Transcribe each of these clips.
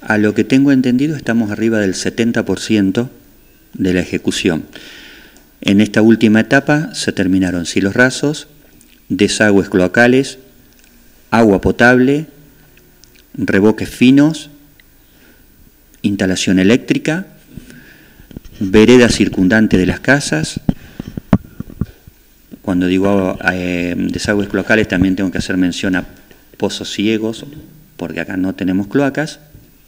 A lo que tengo entendido, estamos arriba del 70% de la ejecución. En esta última etapa se terminaron silos rasos, desagües cloacales, agua potable, revoques finos, instalación eléctrica, vereda circundante de las casas. Cuando digo desagües cloacales también tengo que hacer mención a pozos ciegos, porque acá no tenemos cloacas.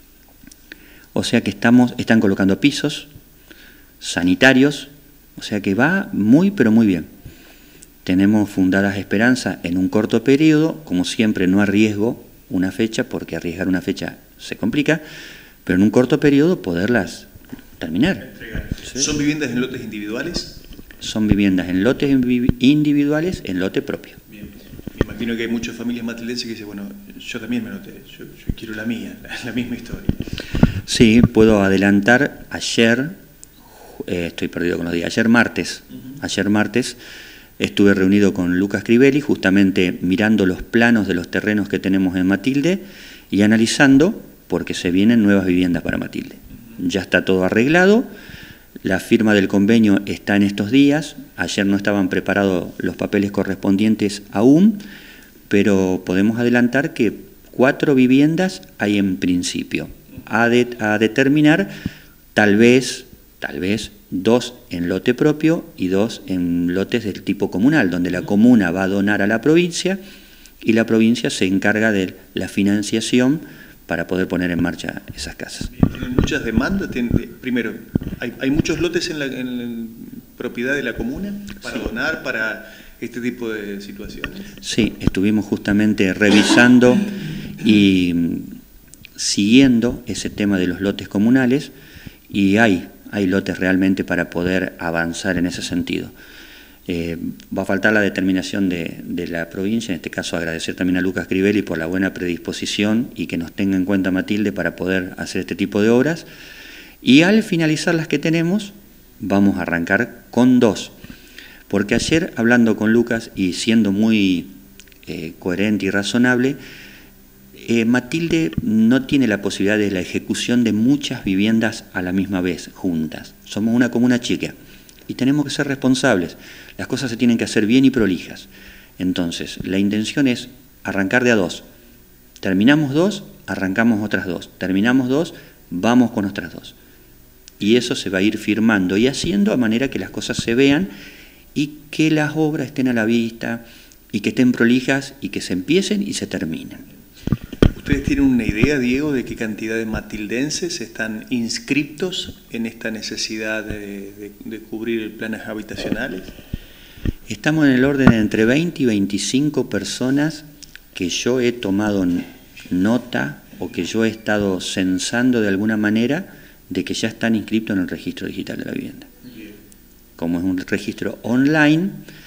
O sea que están colocando pisos sanitarios, o sea que va muy pero muy bien. Tenemos fundadas esperanzas en un corto periodo, como siempre no arriesgo una fecha, porque arriesgar una fecha se complica, pero en un corto periodo poderlas terminar. ¿Sí? ¿Son viviendas en lotes individuales? Son viviendas en lotes individuales, en lote propio. Bien. Me imagino que hay muchas familias matildenses que dicen, bueno, yo también me noté, yo quiero la mía, la misma historia. Sí, puedo adelantar, ayer, estoy perdido con los días, ayer martes estuve reunido con Lucas Crivelli, justamente mirando los planos de los terrenos que tenemos en Matilde y analizando, porque se vienen nuevas viviendas para Matilde. Ya está todo arreglado, la firma del convenio está en estos días, ayer no estaban preparados los papeles correspondientes aún, pero podemos adelantar que 4 viviendas hay en principio. A determinar, tal vez 2 en lote propio y 2 en lotes del tipo comunal, donde la comuna va a donar a la provincia y la provincia se encarga de la financiación para poder poner en marcha esas casas. ¿Tienen muchas demandas? Primero, ¿hay muchos lotes en la propiedad de la comuna para donar, para este tipo de situaciones? Sí, estuvimos justamente revisando y siguiendo ese tema de los lotes comunales y hay lotes realmente para poder avanzar en ese sentido. Va a faltar la determinación de la provincia, en este caso agradecer también a Lucas Crivelli por la buena predisposición y que nos tenga en cuenta Matilde para poder hacer este tipo de obras. Y al finalizar las que tenemos, vamos a arrancar con 2. Porque ayer, hablando con Lucas y siendo muy coherente y razonable, Matilde no tiene la posibilidad de la ejecución de muchas viviendas a la misma vez, juntas. Somos una comuna chica y tenemos que ser responsables. Las cosas se tienen que hacer bien y prolijas. Entonces, la intención es arrancar de a 2. Terminamos 2, arrancamos otras 2. Terminamos 2, vamos con otras 2. Y eso se va a ir firmando y haciendo a manera que las cosas se vean y que las obras estén a la vista y que estén prolijas y que se empiecen y se terminen. ¿Ustedes tienen una idea, Diego, de qué cantidad de matildenses están inscriptos en esta necesidad de cubrir planes habitacionales? Estamos en el orden de entre 20 y 25 personas que yo he tomado nota o que yo he estado censando de alguna manera de que ya están inscritos en el registro digital de la vivienda. Como es un registro online,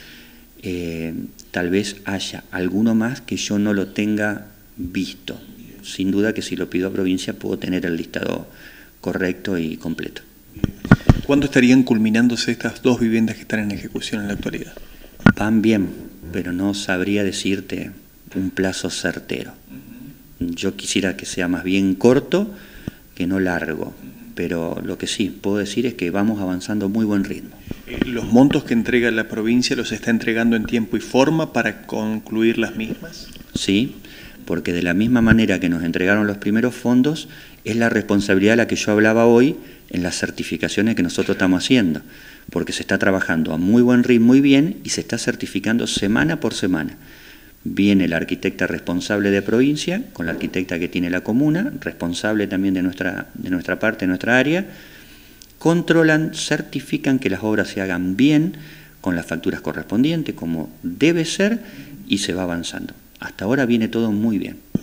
tal vez haya alguno más que yo no lo tenga visto. Sin duda que si lo pido a provincia puedo tener el listado correcto y completo. ¿Cuándo estarían culminándose estas 2 viviendas que están en ejecución en la actualidad? Van bien, pero no sabría decirte un plazo certero. Yo quisiera que sea más bien corto que no largo, pero lo que sí puedo decir es que vamos avanzando a muy buen ritmo. ¿Los montos que entrega la provincia los está entregando en tiempo y forma para concluir las mismas? Sí, porque de la misma manera que nos entregaron los primeros fondos, es la responsabilidad de la que yo hablaba hoy en las certificaciones que nosotros estamos haciendo, porque se está trabajando a muy buen ritmo y bien, y se está certificando semana por semana. Viene la arquitecta responsable de provincia, con la arquitecta que tiene la comuna, responsable también de nuestra parte, de nuestra área, controlan, certifican que las obras se hagan bien, con las facturas correspondientes, como debe ser, y se va avanzando. Hasta ahora viene todo muy bien.